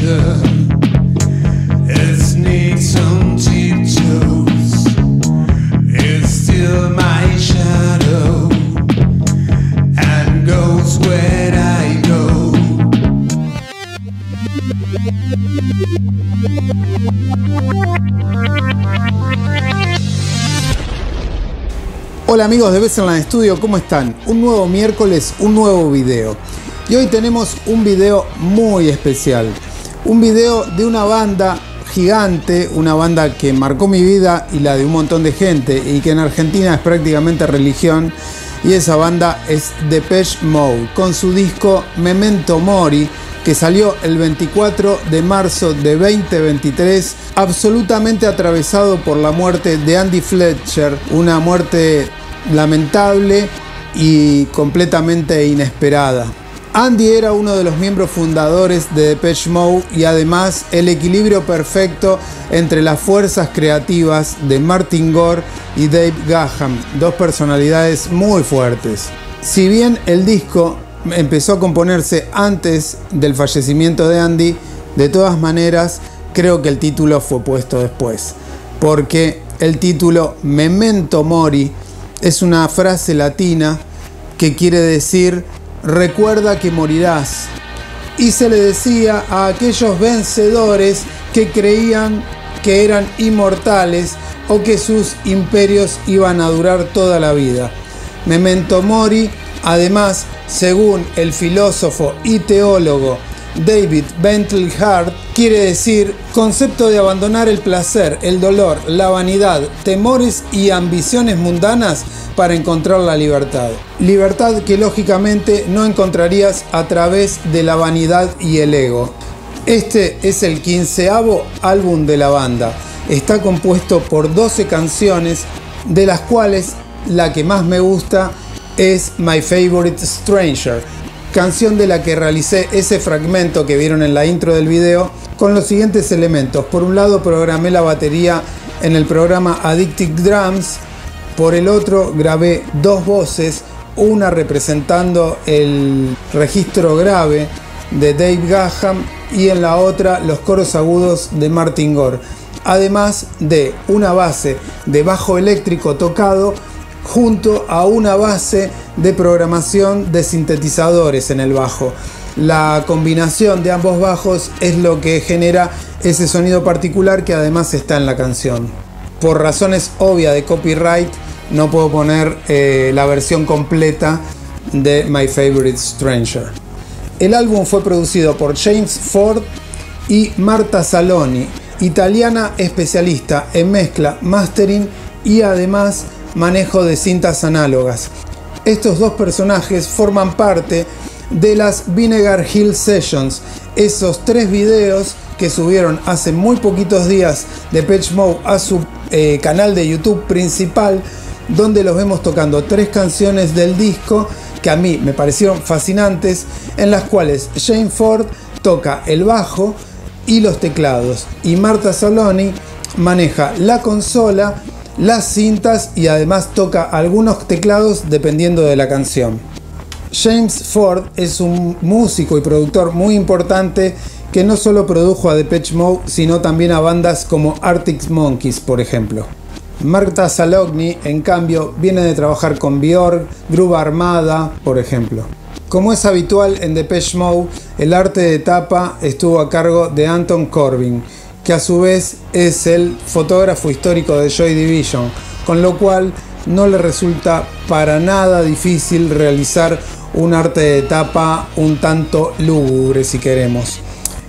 Hola amigos de Beserland Studio, ¿cómo están? Un nuevo miércoles, un nuevo video. Y hoy tenemos un video muy especial. Un video de una banda gigante, una banda que marcó mi vida y la de un montón de gente y que en Argentina es prácticamente religión. Y esa banda es Depeche Mode, con su disco Memento Mori, que salió el 24 de marzo de 2023, absolutamente atravesado por la muerte de Andy Fletcher, una muerte lamentable y completamente inesperada. Andy era uno de los miembros fundadores de Depeche Mode y además el equilibrio perfecto entre las fuerzas creativas de Martin Gore y Dave Gahan, dos personalidades muy fuertes. Si bien el disco empezó a componerse antes del fallecimiento de Andy, de todas maneras creo que el título fue puesto después, porque el título Memento Mori es una frase latina que quiere decir recuerda que morirás, y se le decía a aquellos vencedores que creían que eran inmortales o que sus imperios iban a durar toda la vida. Memento Mori, además, según el filósofo y teólogo David Bentley Hart, quiere decir concepto de abandonar el placer, el dolor, la vanidad, temores y ambiciones mundanas para encontrar la libertad. Libertad que lógicamente no encontrarías a través de la vanidad y el ego. Este es el 15º álbum de la banda. Está compuesto por 12 canciones, de las cuales la que más me gusta es My Favorite Stranger, canción de la que realicé ese fragmento que vieron en la intro del video con los siguientes elementos. Por un lado programé la batería en el programa Addictive Drums, por el otro grabé dos voces, una representando el registro grave de Dave Gahan y en la otra los coros agudos de Martin Gore, además de una base de bajo eléctrico tocado junto a una base de programación de sintetizadores en el bajo. La combinación de ambos bajos es lo que genera ese sonido particular que además está en la canción. Por razones obvias de copyright no puedo poner la versión completa de My Favorite Stranger. El álbum fue producido por James Ford y Marta Saloni, italiana especialista en mezcla, mastering y además manejo de cintas análogas. Estos dos personajes forman parte de las Vinegar Hill Sessions, esos 3 videos que subieron hace muy poquitos días Depeche Mode a su canal de YouTube principal, donde los vemos tocando 3 canciones del disco que a mí me parecieron fascinantes, en las cuales James Ford toca el bajo y los teclados y Marta Saloni maneja la consola, las cintas y además toca algunos teclados dependiendo de la canción. James Ford es un músico y productor muy importante que no solo produjo a Depeche Mode, sino también a bandas como Arctic Monkeys, por ejemplo. Marta Salogni, en cambio, viene de trabajar con Björk, Groove Armada, por ejemplo. Como es habitual en Depeche Mode, el arte de tapa estuvo a cargo de Anton Corbijn, que a su vez es el fotógrafo histórico de Joy Division, con lo cual no le resulta para nada difícil realizar un arte de tapa un tanto lúgubre, si queremos.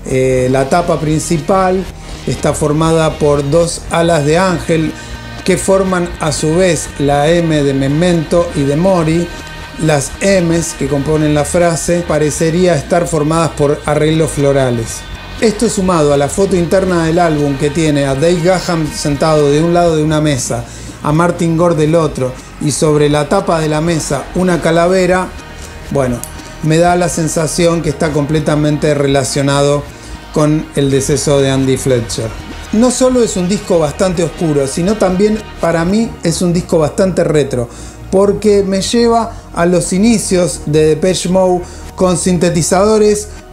La tapa principal está formada por 2 alas de ángel que forman a su vez la M de Memento y de Mori. Las M's que componen la frase parecería estar formadas por arreglos florales. Esto sumado a la foto interna del álbum que tiene a Dave Gahan sentado de un lado de una mesa, a Martin Gore del otro y sobre la tapa de la mesa una calavera, bueno, me da la sensación que está completamente relacionado con el deceso de Andy Fletcher. No solo es un disco bastante oscuro, sino también para mí es un disco bastante retro, porque me lleva a los inicios de Depeche Mode con sintetizadores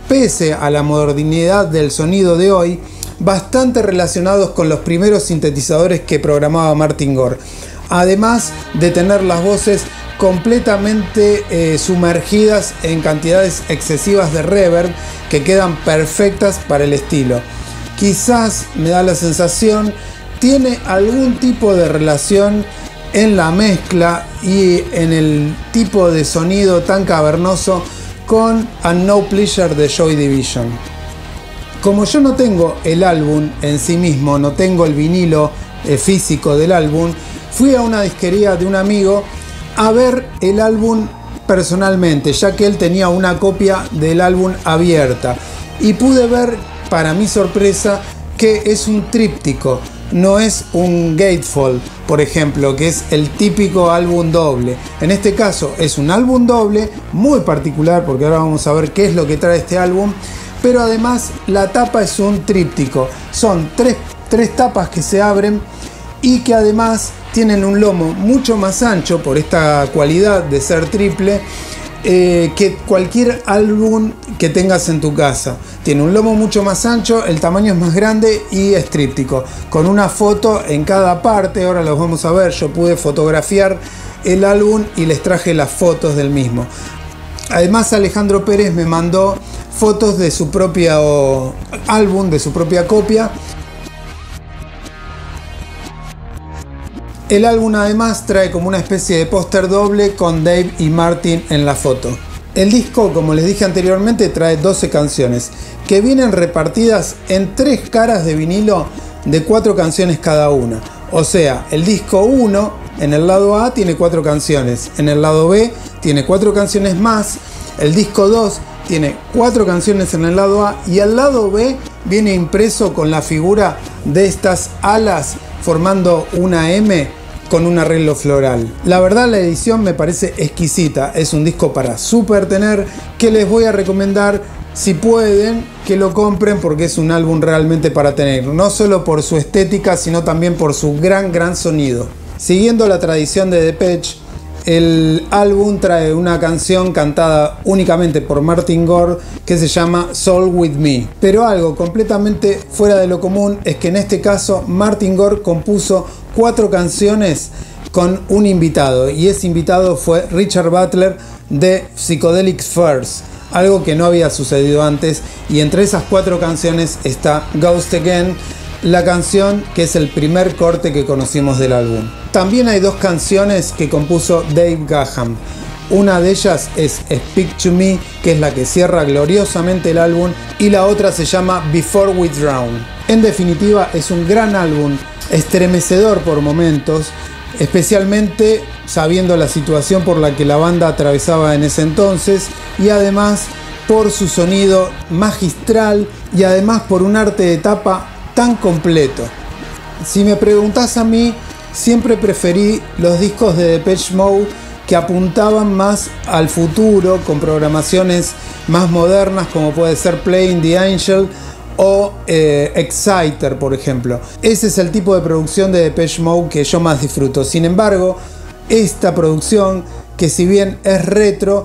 pese a la modernidad del sonido de hoy, bastante relacionados con los primeros sintetizadores que programaba Martin Gore, además de tener las voces completamente sumergidas en cantidades excesivas de reverb que quedan perfectas para el estilo. Quizás, me da la sensación, tiene algún tipo de relación en la mezcla y en el tipo de sonido tan cavernoso con A No Pleasure de Joy Division. Como yo no tengo el álbum en sí mismo, no tengo el vinilo físico del álbum, fui a una disquería de un amigo a ver el álbum personalmente, ya que él tenía una copia del álbum abierta, y pude ver, para mi sorpresa, que es un tríptico, no es un gatefold, por ejemplo, que es el típico álbum doble. En este caso es un álbum doble muy particular, porque ahora vamos a ver qué es lo que trae este álbum, pero además la tapa es un tríptico, son tres tapas que se abren y que además tienen un lomo mucho más ancho por esta cualidad de ser triple que cualquier álbum que tengas en tu casa. Tiene un lomo mucho más ancho, el tamaño es más grande y es tríptico, con una foto en cada parte. Ahora los vamos a ver, yo pude fotografiar el álbum y les traje las fotos del mismo. Además, Alejandro Pérez me mandó fotos de su propio álbum, de su propia copia. El álbum además trae como una especie de póster doble con Dave y Martin en la foto. El disco, como les dije anteriormente, trae 12 canciones que vienen repartidas en 3 caras de vinilo de 4 canciones cada una. O sea, el disco 1 en el lado A tiene 4 canciones, en el lado B tiene 4 canciones más, el disco 2 tiene 4 canciones en el lado A y el lado B viene impreso con la figura de estas alas formando una M con un arreglo floral. La verdad, la edición me parece exquisita, es un disco para super tener, que les voy a recomendar, si pueden, que lo compren, porque es un álbum realmente para tener, no solo por su estética, sino también por su gran sonido. Siguiendo la tradición de Depeche, el álbum trae una canción cantada únicamente por Martin Gore que se llama Soul With Me. Pero algo completamente fuera de lo común es que en este caso Martin Gore compuso 4 canciones con un invitado, y ese invitado fue Richard Butler de Psychedelic Furs, algo que no había sucedido antes, y entre esas 4 canciones está Ghost Again, la canción que es el primer corte que conocimos del álbum. También hay 2 canciones que compuso Dave Gahan. Una de ellas es Speak to Me, que es la que cierra gloriosamente el álbum, y la otra se llama Before We Drown. En definitiva, es un gran álbum, estremecedor por momentos, especialmente sabiendo la situación por la que la banda atravesaba en ese entonces, y además por su sonido magistral y además por un arte de tapa tan completo. Si me preguntás a mí, siempre preferí los discos de Depeche Mode que apuntaban más al futuro, con programaciones más modernas, como puede ser Playing the Angel o Exciter, por ejemplo. Ese es el tipo de producción de Depeche Mode que yo más disfruto. Sin embargo, esta producción, que si bien es retro,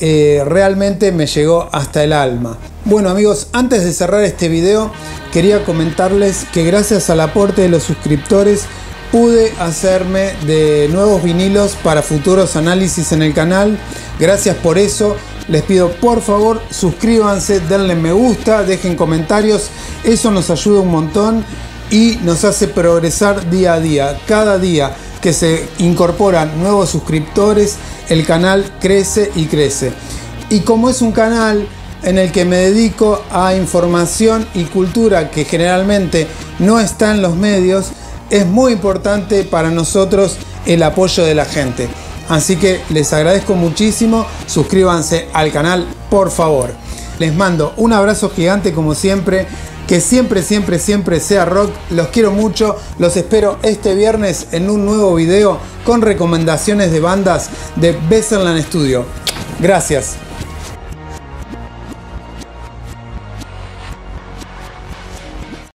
realmente me llegó hasta el alma. Bueno amigos, antes de cerrar este video, quería comentarles que gracias al aporte de los suscriptores pude hacerme de nuevos vinilos para futuros análisis en el canal. Gracias por eso. Les pido por favor suscríbanse, denle me gusta, dejen comentarios. Eso nos ayuda un montón y nos hace progresar día a día. Cada día que se incorporan nuevos suscriptores, el canal crece y crece. Y como es un canal en el que me dedico a información y cultura que generalmente no está en los medios, es muy importante para nosotros el apoyo de la gente. Así que les agradezco muchísimo, suscríbanse al canal por favor. Les mando un abrazo gigante como siempre, que siempre sea rock. Los quiero mucho, los espero este viernes en un nuevo video con recomendaciones de bandas de Besserland Studio. Gracias.